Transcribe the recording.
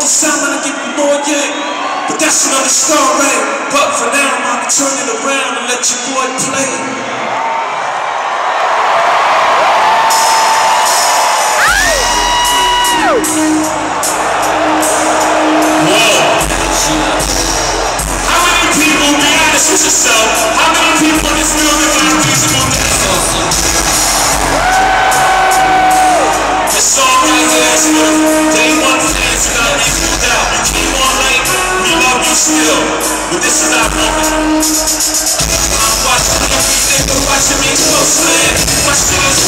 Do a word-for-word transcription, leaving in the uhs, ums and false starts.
to sound when I give you more yang. But that's another story. But for now, I'ma turn it around and let your boy play. How many people, be honest with yourself, how many people in this building got reasonable doubts? This song right here is for day one fans who got reasonable doubt. You came on late, we love you still, but this is our moment. I'm watching every nigga watching me closely. My shit is